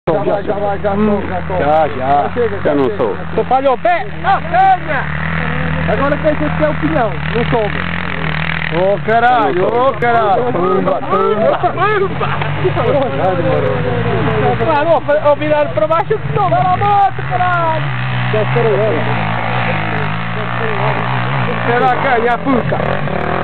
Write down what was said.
Já não sou. Você falhou o pé? Ah, canha! Agora quer dizer que é o pinhão, não soube. Ô caralho, ô caralho. Parou, eu virando pra baixo, não, vai na moto, caralho! Será que é a puta?